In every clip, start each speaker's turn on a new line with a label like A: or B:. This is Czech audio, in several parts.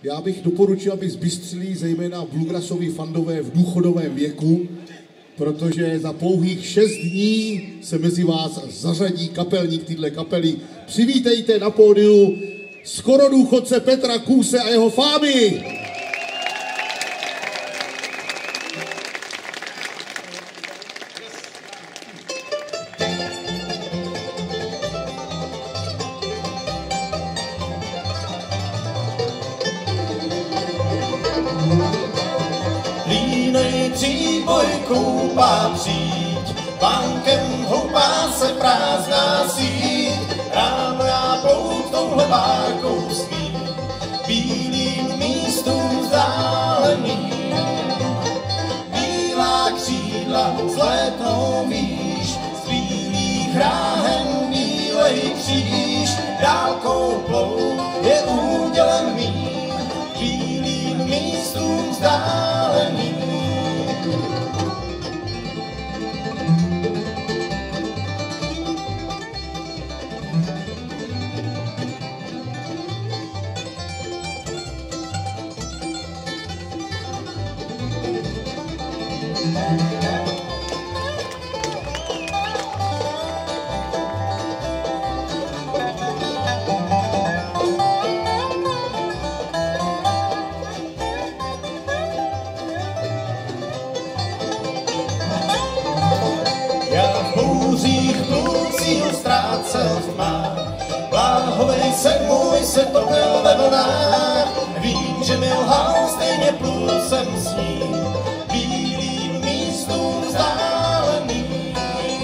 A: Já bych doporučil, aby zbystřili zejména bluegrassoví fandové v důchodovém věku, protože za pouhých 6 dní se mezi vás zařadí kapelník téhle kapely. Přivítejte na pódiu skoro důchodce Petra Kůse a jeho fámy.
B: Línej příboj koupa přijď, bankem houpá se prázdná síť. Ráno já plout touhle bárkou svým, bílým místům vzdáleným. Bílá křídla vzlétnou výš, z bílých ráhen bílej kříž. Dálkou plout je údělem mým, bílým místům vzdáleným. Ztrácel v tmách, bláhovej sen můj se topil ve vlnách. Vím, že mi lhal, stejně plul jsem s ním, bílým místům vzdáleným.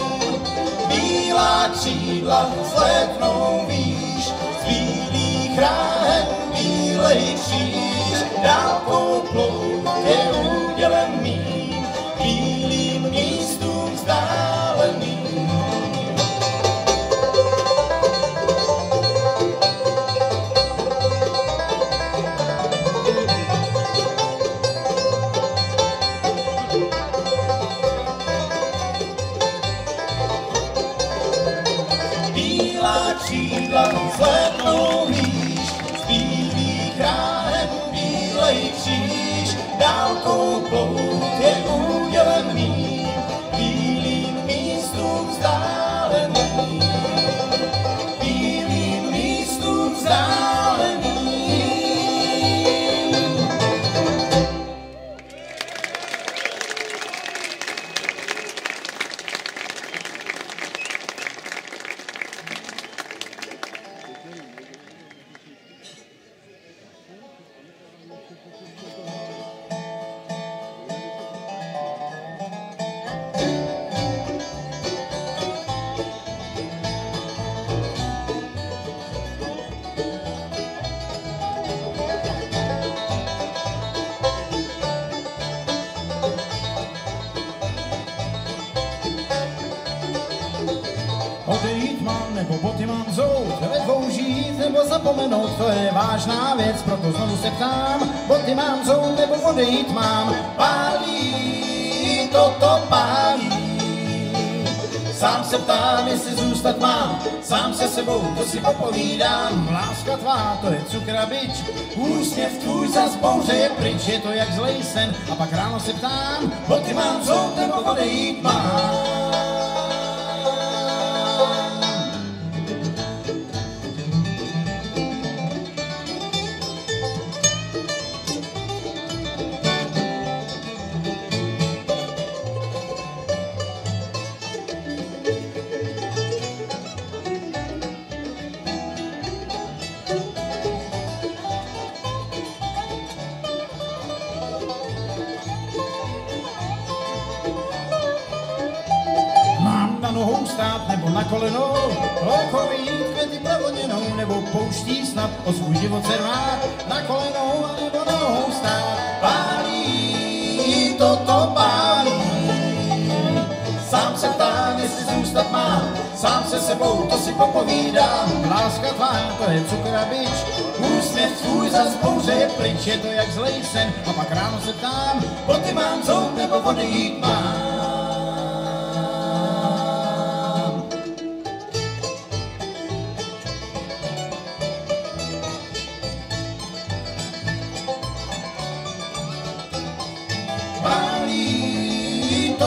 B: Bílá křídla vzlétnou výš, z bílých ráhen bílej kříž. Dálkou plout je údělem mým, bílým místům vzdáleným. Křídla vzlétnou výš, z bílých ráhen bílej kříž. Dálkou plout je údělem mým, bílým místům vzdáleným. Bílým místům vzdáleným.
C: Odejít mám, nebo boty mám zout, ve dvou žít, nebo zapomenout, to je vážná věc, proto znovu se ptám. Boty mám zout, nebo odejít mám, pálí, toto pálí. Sám se ptám, jestli zůstat mám, sám se sebou, to si popovídám. Láska tvá, to je cukr a bič, úsměv tvůj zas bouře je pryč, je to jak zlej sen. A pak ráno se ptám, boty mám zout, nebo odejít mám. Na nohou stát nebo na kolenou, loukou jít květy pravoděnou, nebo pouští snad o svůj život se rvát. Na kolenou a nebo na nohou stát, pálí, toto pálí. Sám se ptám, jestli zůstat mám, sám se sebou, to si popovídám. Láska tvá, to je cukr a bič, úsměv tvůj zas bouře je pryč, je to jak zlej sen. A pak ráno se ptám, boty mám zout nebo odejít mám.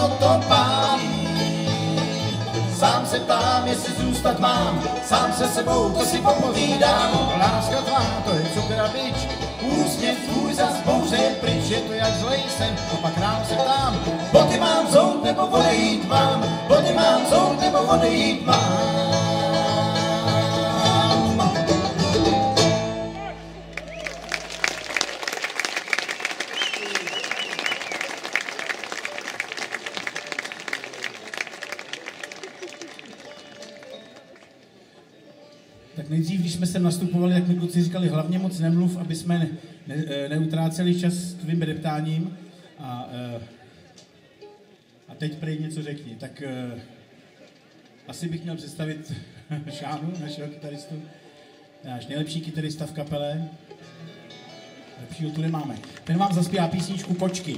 C: to pálí. Sám se ptám, jestli zůstat mám, sám se sebou to si popovídám. Láska tvá, to je cukr a bič, úsměv tvůj zas bouře je pryč, je to jak zlej sen, a pak ráno se ptám, boty mám zout nebo odejít mám, boty mám zout nebo odejít mám. Tak nejdřív, když jsme sem nastupovali, tak mi kluci říkali, hlavně moc nemluv, aby jsme neutráceli čas tvým reptáním. A teď prej něco řekni. Tak asi bych měl představit Šánu, našeho kytaristu. Náš nejlepší kytarista v kapele. Lepšího tu nemáme. Ten vám zaspívá písničku Kočky.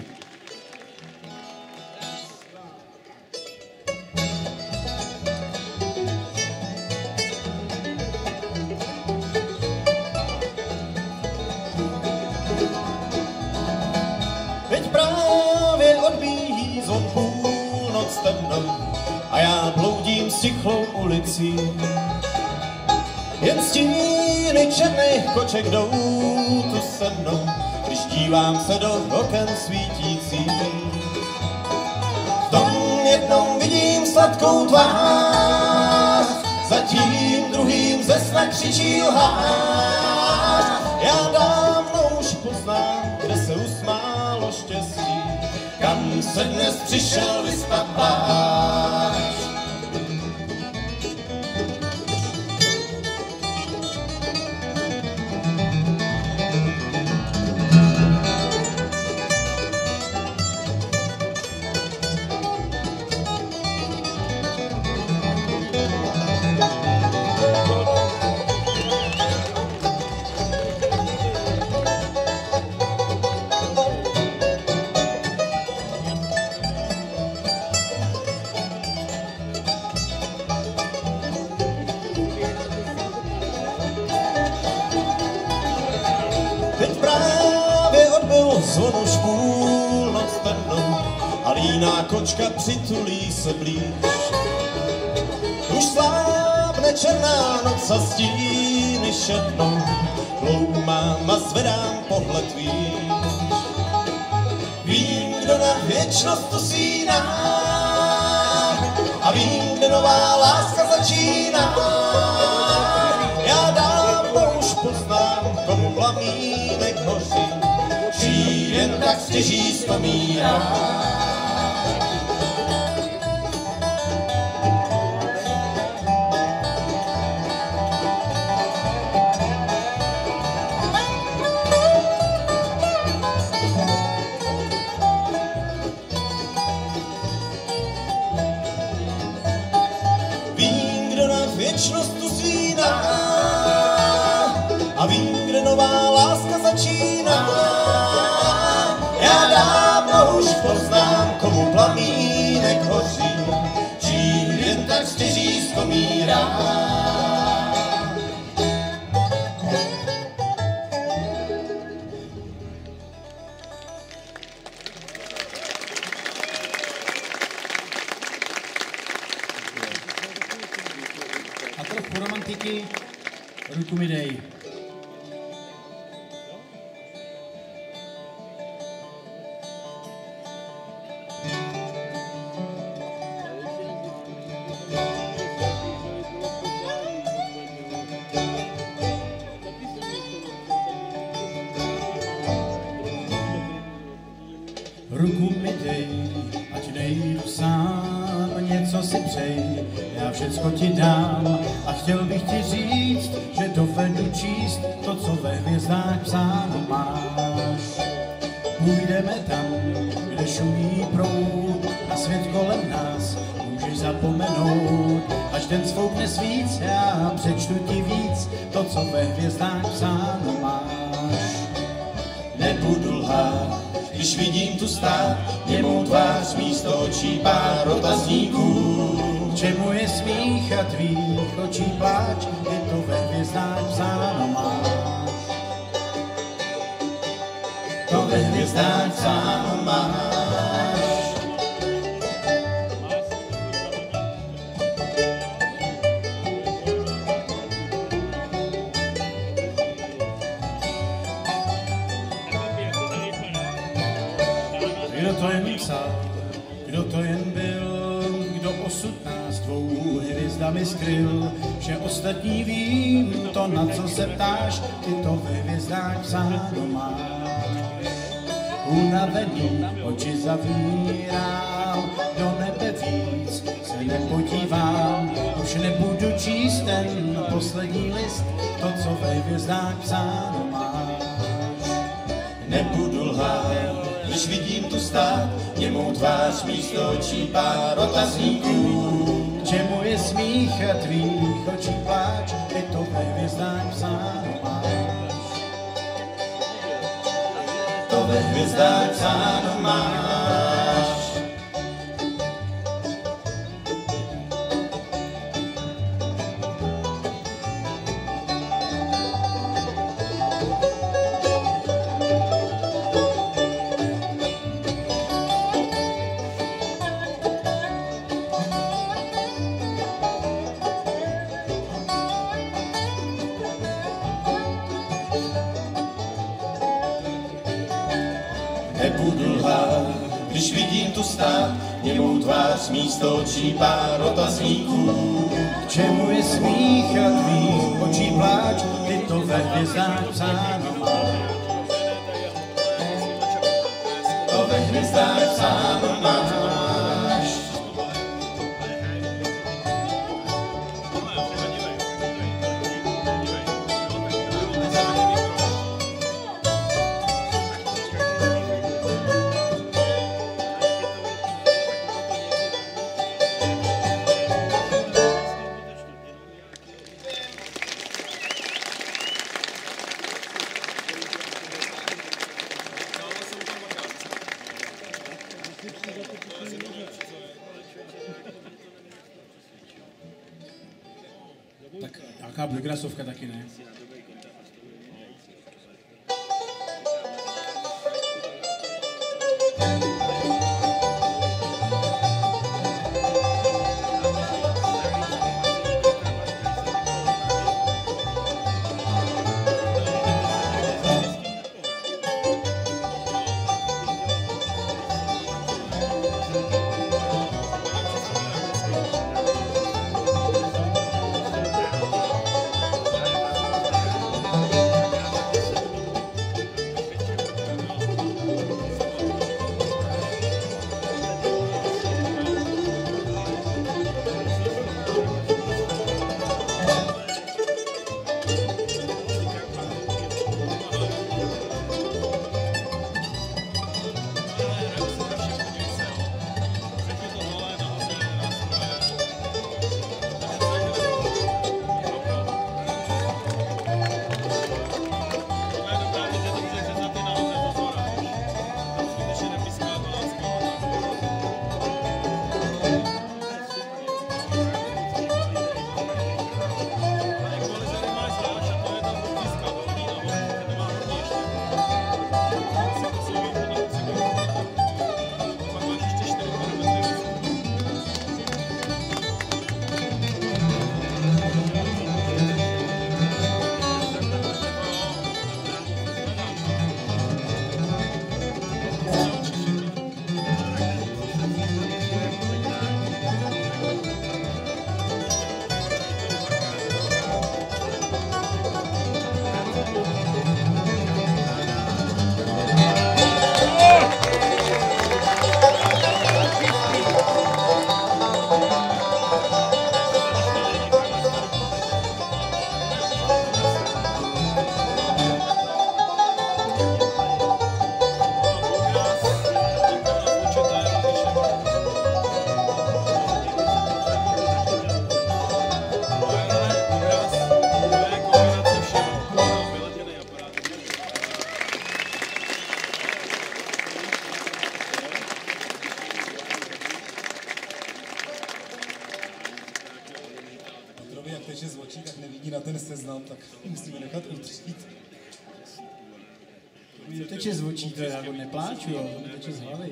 B: A já bloudím stichlou ulicí. Jen stíny černých koček jdou tu se mnou, když dívám se do oken svítící. V tom jednou vidím sladkou tvář, za tím druhým ze sna křičí lhář. Já dávno už poznám, kde se usmálo štěstí, kam se dnes přišel vyspat pláč. Zvon už půlnoc temnou a líná kočka přitulí se blíž. Už slábne černá noc a stíny šednou, hloumám a zvedám pohled výš. Vím, kdo na věčnost usíná a vím, kde nová láska začíná. Já dávno už poznám, komu plamínek hoří, jen tak stěží vzpomínám. Vím, kdo na věčnost usíná a vím, kde nová láska začíná. Já dávno už poznám, komu plamínek hoří, žijí jen tak stěží vzpomírá.
C: A trochu romantiky, ruku mi dej. Ruku mi dej, ať nejdu sám, něco si přej, já všecko ti dám a chtěl bych ti říct, že dovedu číst to, co ve hvězdách psáno máš. Půjdeme tam, kde šumí proud a svět kolem nás můžeš zapomenout. Až den svoukne svíc, já přečtu ti víc to, co ve hvězdách psáno máš.
B: Nebudu lhát, když vidím tu stát, němou tvář místo očí pár otazníků.
C: K čemu je smích a tvých očí pláč, je to ve hvězdách psáno máš.
B: To ve hvězdách psáno máš.
C: Kdo to jen psal, kdo to jen byl, kdo osud nás dvou hvězdami skryl, že ostatní vím, to na co se ptáš, ty to ve hvězdách psáno máš. Unavený oči zavírám, do nebe víc se nepodívám, už nebudu číst ten poslední list, to co ve hvězdách psáno máš.
B: Nebudu lhát, když vidím tu stát, němou tvář místo očí pár otazníků.
C: K čemu je smích a tvých očí pláč, ty to ve hvězdách psáno máš.
B: To ve hvězdách psáno máš. Nebudu lhát, když vidím tu stát, němou tvář místo očí pár otazníků.
C: K čemu je smích a tvých očí pláč, ty to ve hvězdách psáno máš.
B: To ve hvězdách psáno máš.
C: Tak nějaká bluegrassovka taky ne.
D: teče z očí, tak nevidí na ten seznam, tak musíme nechat utřít.
C: To teče z očí, to já nepláču, jo, to teče z hlavy.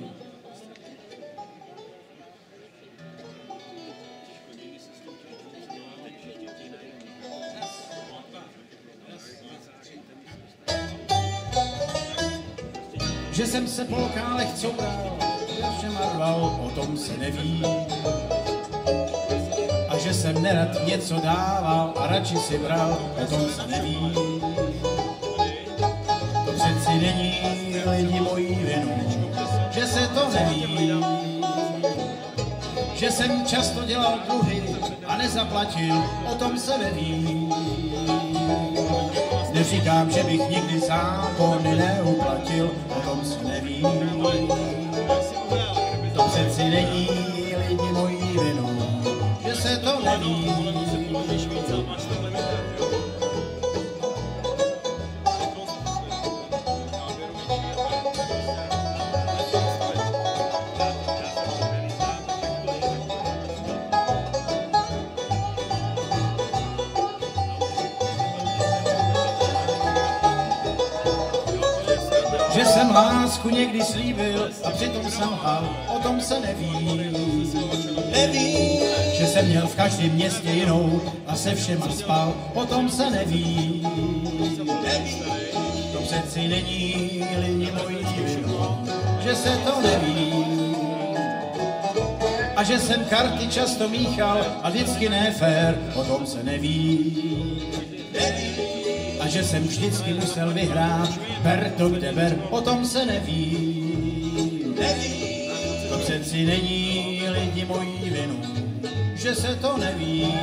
C: že jsem se po lokálech coural, že všem marval, o tom se neví. A že jsem nerad něco dával a radši si bral, o tom se neví. To přeci není lidi mojí vinu, že se to neví. Že jsem často dělal dluhy a nezaplatil, o tom se neví. Neříkám, že bych nikdy zákony neuplatil, o tom se neví. To přeci není lidi mojí vinu, že se to neví. Že jsem lásku někdy slíbil a přitom jsem lhal, o tom se neví. Že jsem měl v každém městě jinou a se všema spal, o tom se neví. To přeci není lidi mojí vinu, že se to neví. A že jsem karty často míchal a vždycky nefér, o tom se neví. A že jsem vždycky musel vyhrát, ber to kde ber, o tom se neví. To přeci není lidi mojí vinu, že se to neví.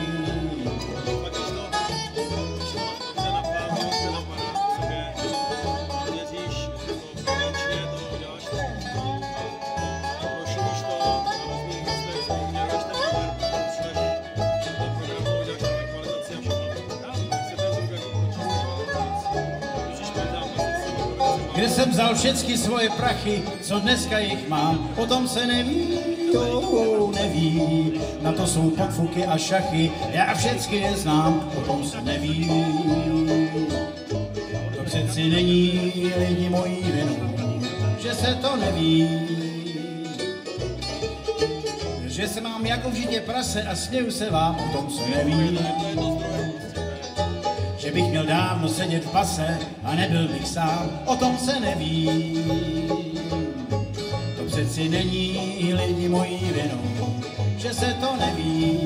C: Kde jsem vzal všechny svoje prachy, co dneska jich mám, o tom se neví, neví. Na to jsou podfuky a šachy, já všechny je znám, o tom se neví. To přeci není lidi mojí vinu, že se to neví. Že se mám jako v žitě prase a směju se vám, o tom se neví. Že bych měl dávno sedět v pase a nebyl bych sám, o tom se neví. To přeci není lidi mojí vinu, že se to neví.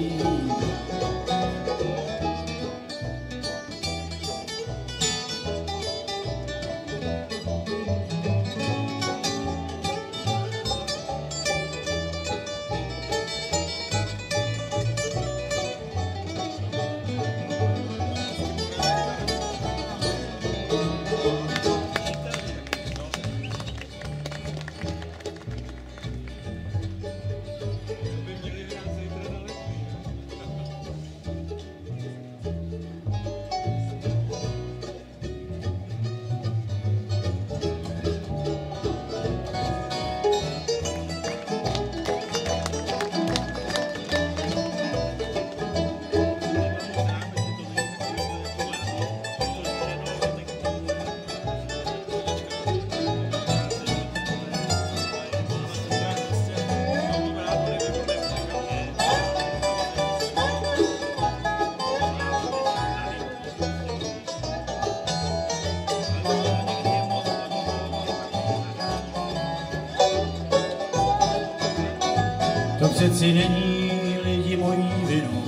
C: To přeci není lidi mojí vinu.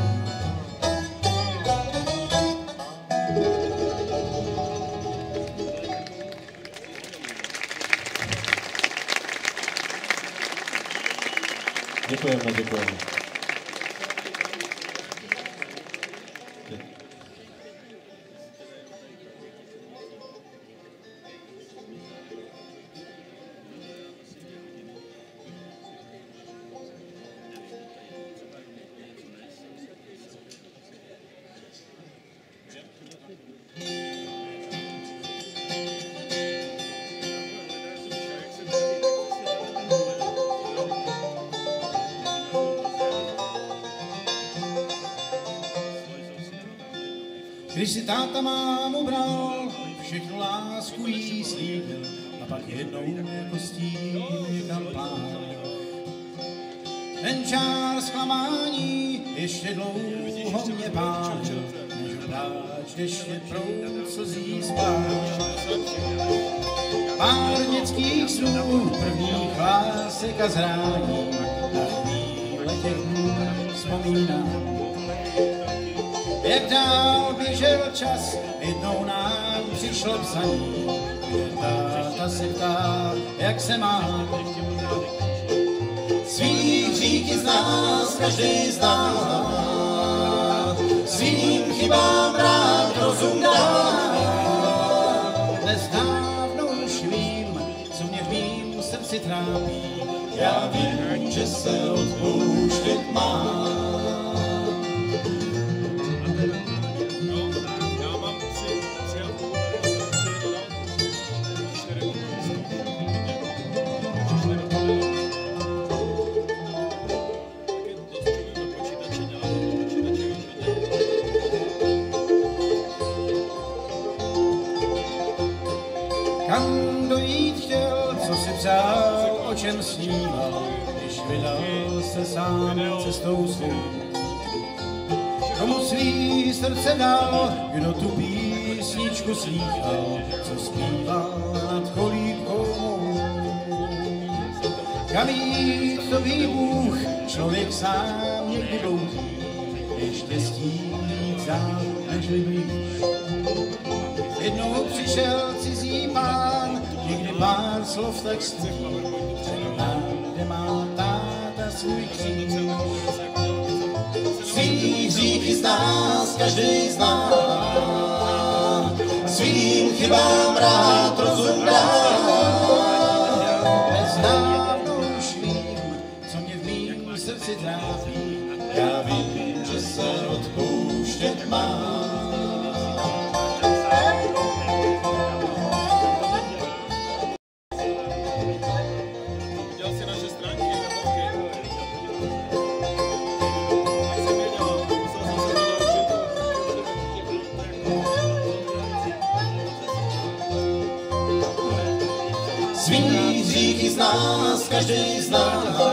B: Děkujeme.
C: Když si táta mámu bral, všechnu lásku jí slíbil a pak jednou jako stín někam plál. Ten čár zklamání ještě dlouho mě pálil, než pláč ještě proud slzí spál. pár dětských snů, prvních lásek a zrání, na chvíle těch dnů vzpomínám. Jak dál běžel čas, jednou nám přišlo psaní, kde táta se ptá, jak se má.
B: Svý hříchy z nás každý zná, svým chybám rád rozum dá.
C: Dnes dávno už vím, co mě v mým srdci trápí.
B: Já vím, že se odpouštět má.
C: Kam dojít chtěl, co si přál, o čem sníval, když vydal se sám cestou svou. Komu svý srdce dal, kdo tu písničku slýchal, co zpíval nad kolíbkou mou. Kam jít, to ví Bůh, člověk sám někdy bloudí, je štěstí dál nežli blíž. Jednou přišel cizí pán, někdy pár slov tak ství, řekl nám, kde má táta svůj kříž.
B: Svý hříchy z nás každý zná, svým chybám rád rozum dá.
C: Dnes dávno už vím, co mě v mým srdci trápí.
B: Já vím, že se odpouštět má. Svý hříchy z nás každý zná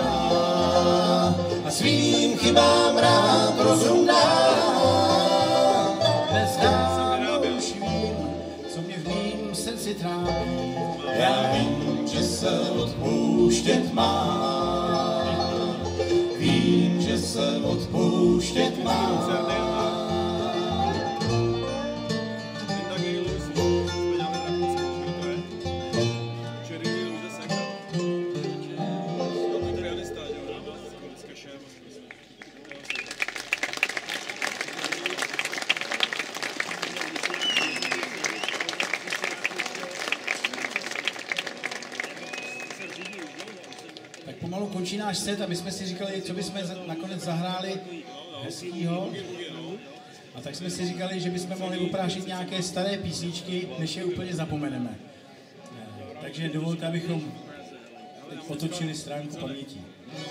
B: a svým chybám rád rozum dá.
C: Dnes dávno už vím, co mě v mým srdci trápí.
B: Já vím, že se odpouštět má. Vím, že se odpouštět má.
C: Tak pomalu končí náš set a my jsme si říkali, co bychom nakonec zahráli hezkýho. A tak jsme si říkali, že bychom mohli oprášit nějaké staré písničky, než je úplně zapomeneme. Takže dovolte, abychom teď otočili stránku paměti.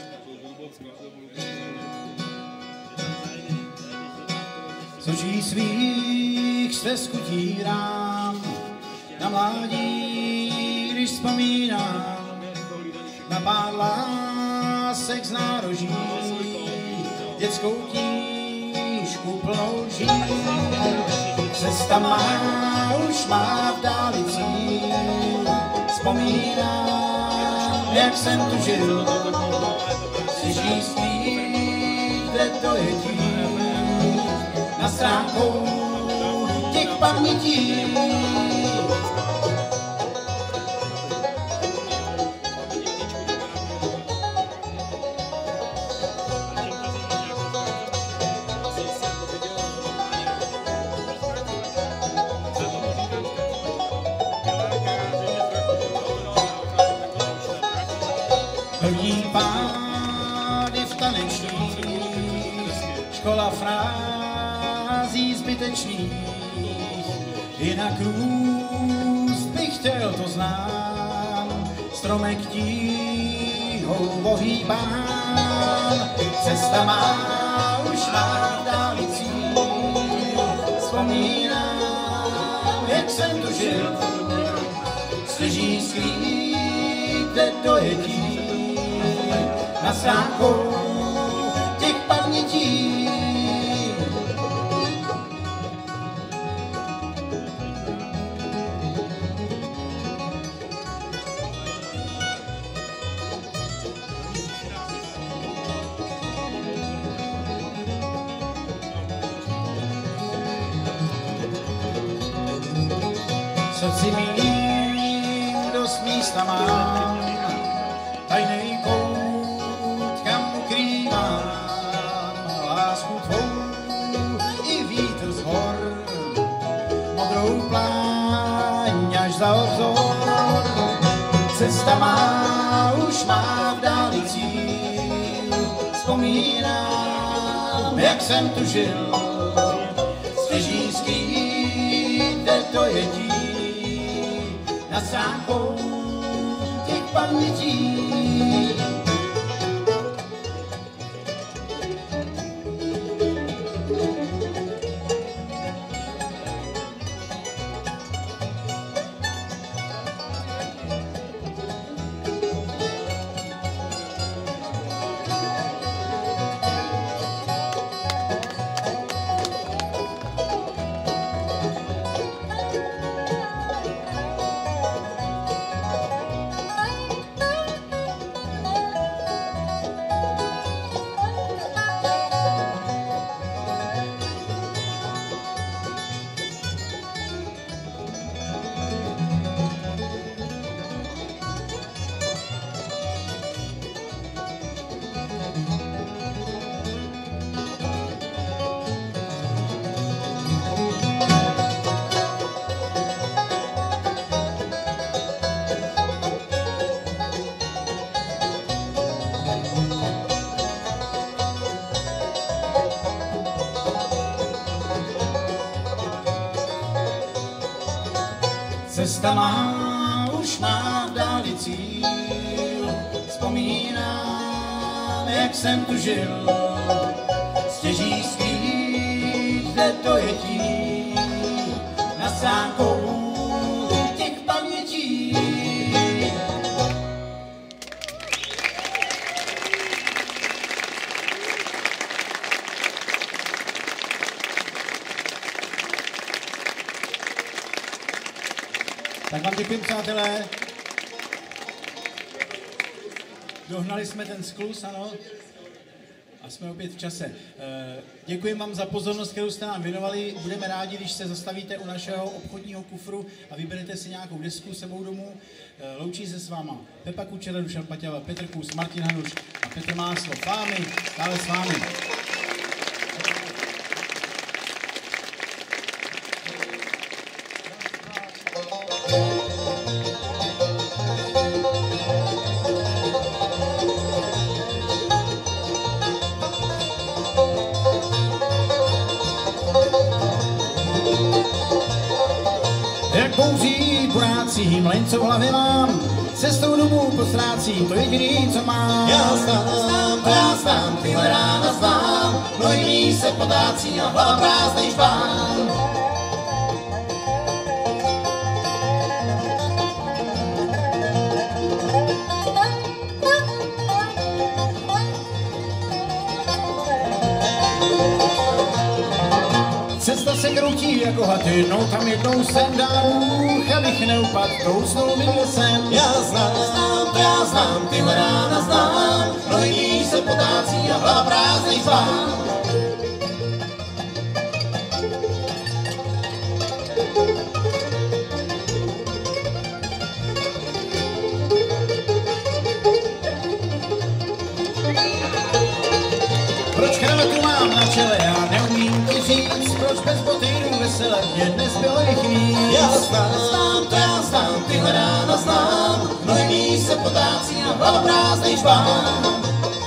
C: Z očí svých stezku tírám, na mládí, když vzpomínám, na pár lásek z nároží, dětskou knížku plnou lží. Cesta má už má v dáli cíl, vzpomínám, jak jsem tu žil, slyší zpív, kde to je tím, na stránkou těch pamětí. První pády v tanečních, škola frází zbytečných, jinak růst bych chtěl, to znám, stromek tíhou ohýbám. Cesta má už má dáli cíl, vzpomínám, jak jsem tu žil, slyší sklít, kde dojetí, na stránkou těch pamětí. srdci mým dost místa mám, tajnej kout, kam ukrývám lásku tvou i vítr z hor, modrou pláň až za obzor. Cesta má, už má v dáli cíl, vzpomínám, jak jsem tu žil, stěží skrýt, kde to jedí, nad stránkou těch pamětí. Cesta má, už má v dáli cíl, vzpomínám, jak jsem tu žil, stěží skrýt, kde to jedí, nad stránkou těch pamětí. Tak vám děkuji, přátelé. Dohnali jsme ten skluz, ano. A jsme opět v čase. Děkuji vám za pozornost, kterou jste nám věnovali. Budeme rádi, když se zastavíte u našeho obchodního kufru a vyberete si nějakou desku sebou domů. Loučí se s váma Pepa Kučera, Dušan Paťava, Petr Kus, Martin Hanuš a Petr Máslo. Fámy, stále s vámi. Jak bouří porácí, mlejn, co v hlavě mám, cestou domů postrácím, to jediný, co mám.
B: Já znám, tyhle rána znám, mnohý míst se potácí a hlava prázdnej špán.
C: Cesta se kroutí jako had, jednou tam jednou jsem dal růch, abych neupad, kousnul mi lesem.
B: Já znám, tyhle rána znám, mnohý míst se potácí a hlava prázdnej špán.
C: Proč kravatu mám na čele, já neumím ti říct, proč bez botýrů vesele mě dnes bylo jich víc.
B: Já znám, tyhle rána znám, mnohý míst se potácí a hlava prázdnej špán.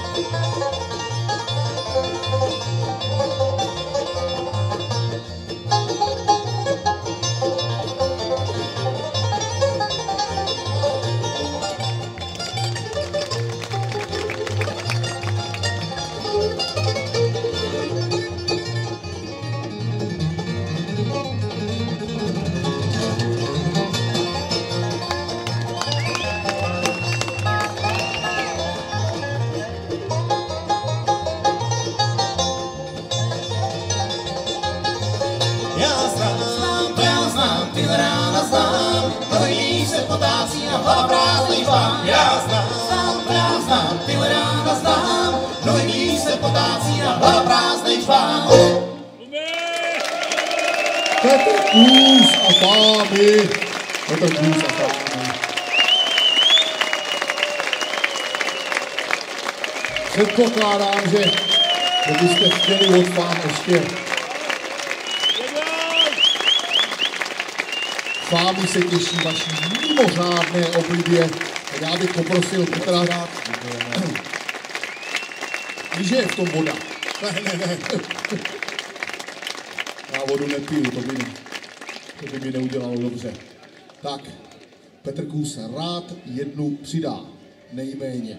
B: Já znám, tyhle rána znám, mnohý míst se potácí a hlava prázdnej špán. Já znám, tyhle rána znám, mnohý míst se potácí a hlava prázdnej špán.
A: Petr Kus a Fámy Petr Kůz a Fámy. Předpokládám, že byste chtěli od Fám ještě. Fámy se těší vaší mimořádné oblibě. Tak já bych poprosil Petra, víš, že je v tom voda. Ne. Já vodu nepiju, to by mi neudělalo dobře. Tak, Petr Kůz rád jednu přidá, nejméně.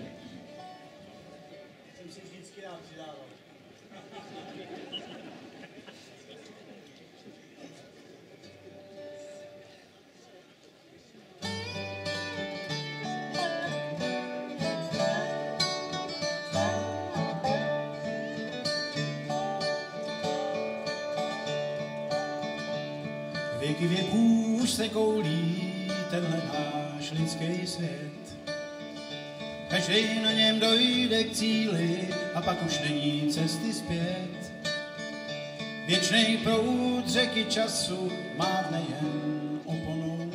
C: Věky věků už se koulí tenhle náš lidský svět. Každý na něm dojde k cíli a pak už není cesty zpět. Věčnej proud řeky času mávne jen oponou.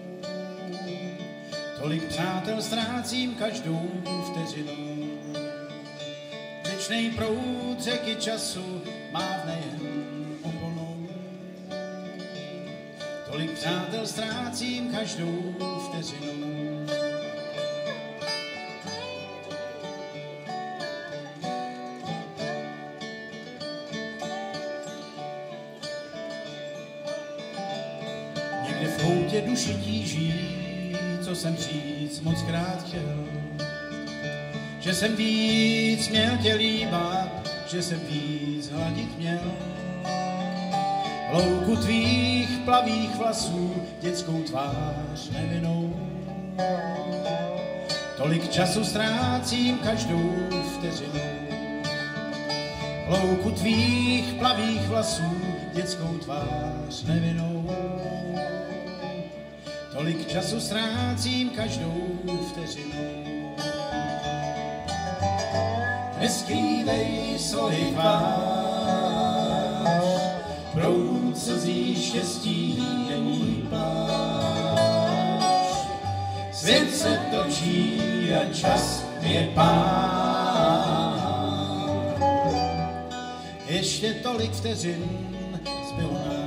C: Tolik přátel ztrácím každou vteřinou. Věčnej proud řeky času mávne jen oponou. Tolik přátel ztrácím každou vteřinou. Někde v koutě duši tíží, co jsem říct moc krát chtěl. Že jsem víc měl tě líbat, že jsem víc hladit měl. Louku tvých plavých vlasů, dětskou tvář nevinnou. Tolik času ztrácím každou vteřinou. Louku tvých plavých vlasů, dětskou tvář nevinnou. Tolik času ztrácím každou vteřinou. Neskrývej svoji tvář, proud slzí štěstí není pláž. Svět se točí a čas je pán. Ještě tolik vteřin zbylo nám.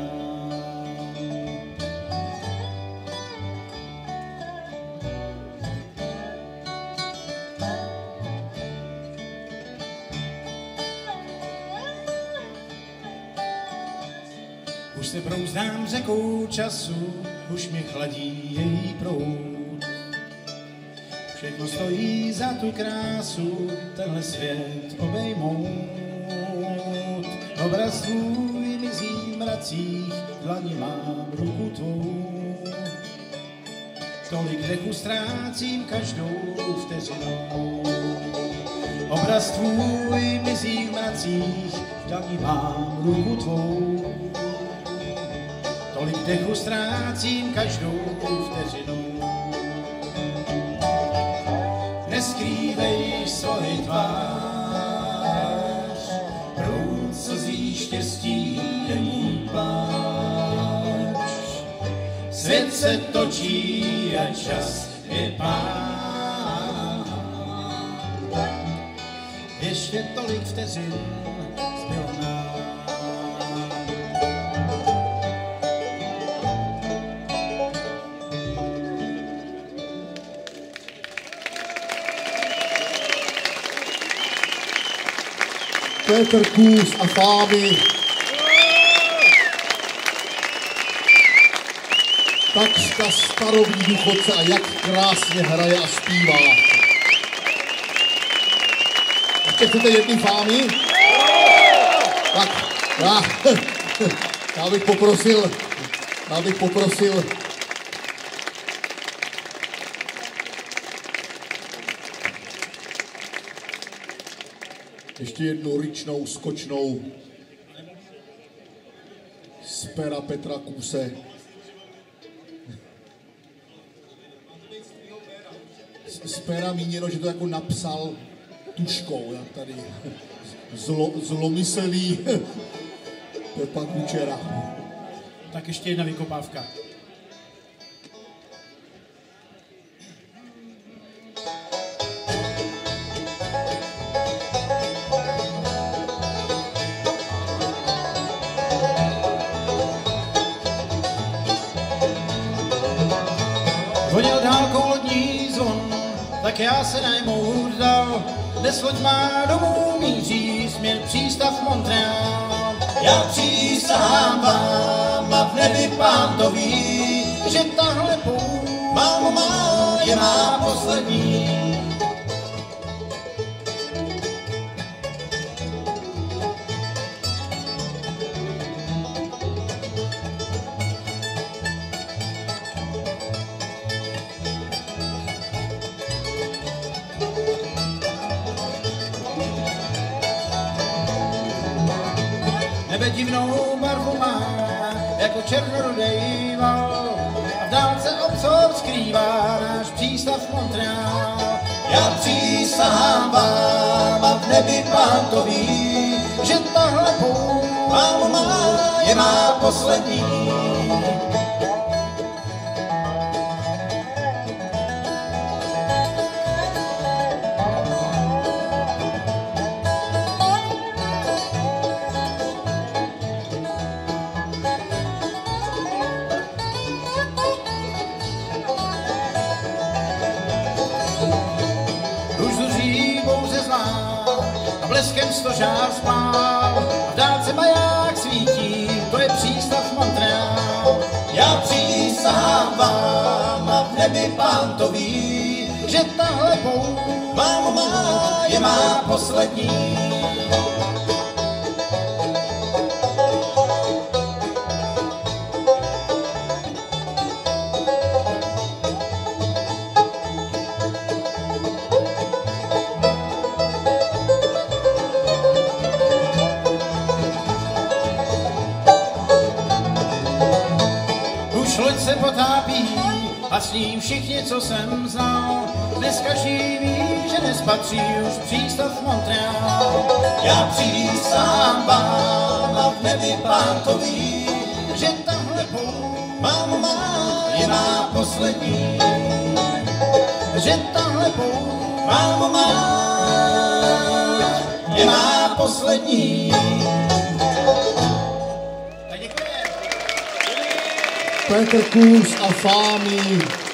C: Už se brouzdám řekou času, už mi chladí její proud. Všechno stojí za tu krásu, tenhle svět obejmout. Obraz tvůj mizí v mracích, dlani mám ruku tvou. Tolik dechu ztrácím každou vteřinou. Obraz tvůj mizí v mracích, dlani mám ruku tvou. Tolik dechu ztrácím každou vteřinou. Neskrývej svoji tvář, proud slzí štěstí není pláč. Svět se točí a čas je pán. Ještě tolik vteřin zbylo nám.
A: Petr Kůz a Fámy. Takřka starový důchodce a jak krásně hraje a zpívá. Ještě chcete jedný Fámy? Tak, já bych poprosil ještě jednu ryčnou, skočnou z pera Petra Kůze. Z pera míněno, že to jako napsal tuškou, jak tady zlomyslný Pepa Kučera.
C: Tak ještě jedna vykopávka. Voněl dálkou lodní zvon, tak já se najmout dal. Dnes loď má domů míří, směr přístav Montreal.
B: Já přísahám vám a v nebi Pán to ví,
C: Že tahle pouť,
B: mámo má, je má poslední.
C: nebe divnou barvu má, jako černorodej val. A v dálce obzor skrývá náš přístav Montreal.
B: Já přísahám vám a v nebi Pán to ví,
C: Že tahle pouť,
B: mámo má, je má poslední.
C: a bleskem stožár spál. A v dálce maják svítí, to je přístav Montreal.
B: Já přísahám vám a v nebi Pán to ví,
C: Že tahle pouť,
B: mámo má, je má poslední.
C: loď se potápí a s ním všichni, co jsem znal. Dnes každý ví, že nespatří už přístav Montreal.
B: Já přísahám vám a v nebi Pán to ví,
C: že tahle pouť,
B: mámo má, je má poslední.
C: Že tahle pouť,
B: mámo má, je má poslední.
A: Petr Kůz a Fámy.